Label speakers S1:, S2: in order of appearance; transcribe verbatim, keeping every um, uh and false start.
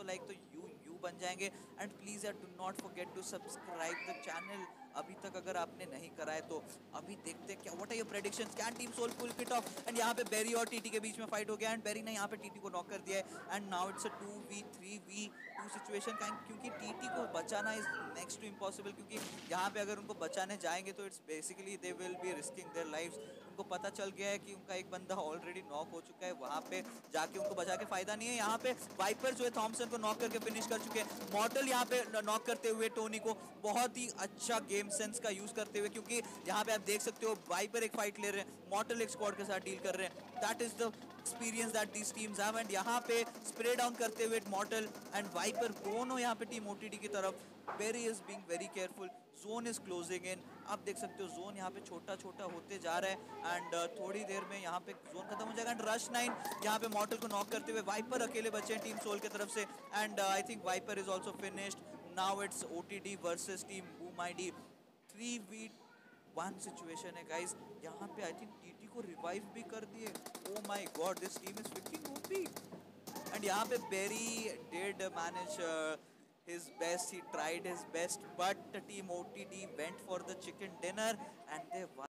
S1: Like तो you यू बन जाएंगे। एंड प्लीज यार do not forget to subscribe the channel अभी तक अगर आपने नहीं करा है तो। अभी देखते हैं क्या what are your predictions, can team Soul pull it off. And यहाँ पे बेरी और टीटी के बीच में फाइट हो गया एंड बेरी ने यहाँ पे टीटी को नॉक कर दिया है। And now it's a two v three v two situation, क्योंकि टीटी को बचाना इज नेक्स्ट टू इम्पॉसिबल, क्योंकि यहाँ पे अगर उनको बचाने जाएंगे तो it's basically they will be risking their lives. उनको पता चल गया है कि उनका एक बंदा ऑलरेडी नॉक हो चुका है, वहां पे जाके उनको बचा के फायदा नहीं है। यहाँ पे वाइपर जो है थॉमसन को नॉक करके फिनिश कर चुके हैं। मॉर्टल यहाँ पे नॉक करते हुए टोनी को बहुत ही अच्छा गेम सेंस का यूज करते हुए, क्योंकि यहाँ पे आप देख सकते हो वाइपर एक फाइट ले रहे हैं, मॉर्टल एक स्क्वाड के साथ डील कर रहे हैं। That is the experience that these teams have. And यहाँ पे स्प्रे डाउन करते हुए मॉर्टल एंड वाइपर दोनों यहाँ पे टीम ओटीडी की तरफ। Berry is being very careful, zone is closing in. आप देख सकते हो जोन यहाँ पे छोटा छोटा होते जा रहा है एंड uh, थोड़ी देर में यहाँ पे जोन खत्म हो जाएगा। एंड रश नाइन यहाँ पे मॉर्टल को नॉक करते हुए वाइपर अकेले बचे हैं टीम सोल की तरफ से। And I think Viper is also finished. Now it's OTD versus team boom ID, three v one situation है गाइस। यहाँ पे आई थिंक टीटी को रिवाइव भी कर दिए। Oh my god, this team is fricking OP. And यहाँ पे Berry did manage his best, he tried his best, but team O T D went for the chicken dinner and they